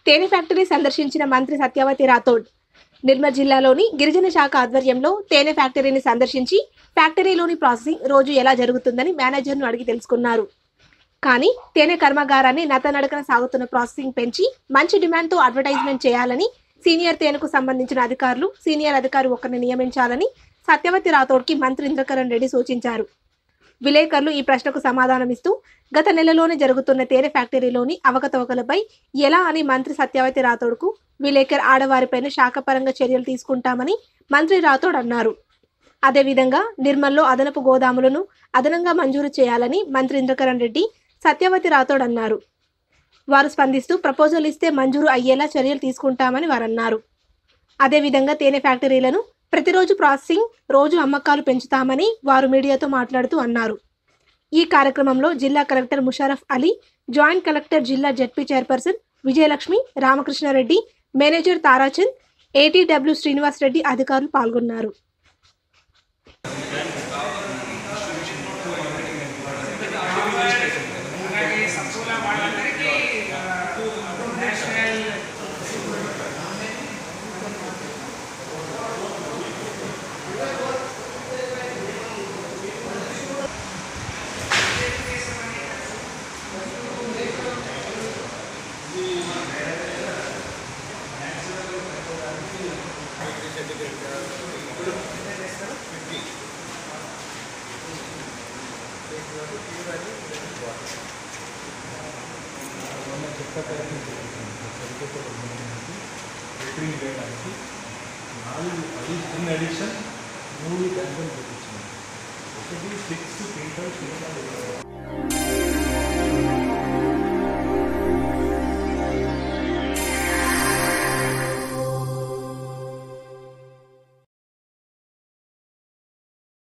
తేనె ఫ్యాక్టరీ సందర్శించిన మంత్రి సత్యవతి రాథోడ్ నిర్మల్ జిల్లాలోని గిరిజన శాఖ ఆధ్వర్యంలో తేనె ఫ్యాక్టరీని సందర్శించి ఫ్యాక్టరీలోని ప్రాసెసింగ్ రోజు ఎలా జరుగుతుందని మేనేజర్ను అడిగి తెలుసుకున్నారు. కానీ తేనె కర్మాగారాన్ని నత్తనడకన సాగుతున్న ప్రాసెసింగ్ పెంచి మంచి డిమాండ్తో అడ్వర్టైజ్మెంట్ చేయాలని, సీనియర్ తేనెకు సంబంధించిన అధికారులు సీనియర్ అధికారి ఒకరిని నియమించాలని సత్యవతి రాథోడ్కి మంత్రి ఇంద్రకరణ్ రెడ్డి సూచించారు. విలేకరులు ఈ ప్రశ్నకు సమాధానమిస్తూ గత నెలలోనే జరుగుతున్న తేనె ఫ్యాక్టరీలోని అవకతవకలపై ఎలా అని మంత్రి సత్యవతి రాథోడ్కు విలేకర్ ఆడవారిపైన శాఖపరంగా చర్యలు తీసుకుంటామని మంత్రి రాథోడ్ అన్నారు. అదేవిధంగా నిర్మల్లో అదనపు గోదాములను అదనంగా మంజూరు చేయాలని మంత్రి ఇంద్రకరణ్ రెడ్డి సత్యవతి రాథోడ్ అన్నారు. వారు స్పందిస్తూ ప్రపోజల్ ఇస్తే మంజూరు అయ్యేలా చర్యలు తీసుకుంటామని వారన్నారు. అదేవిధంగా తేనె ఫ్యాక్టరీలను ప్రతిరోజు ప్రాసెసింగ్, రోజు అమ్మకాలు పెంచుతామని వారు మీడియాతో మాట్లాడుతూ అన్నారు. ఈ కార్యక్రమంలో జిల్లా collector Musharraf Ali, joint collector, జిల్లా ZP chairperson Vijayalakshmi, Ramakrishnareddy, manager Tarachand, ATW Srinivas Reddy అధికారులు పాల్గొన్నారు. ఇన్ అడిషన్ 3 గంటలు చూపించాను. ఒకటి 6 క్వింటల్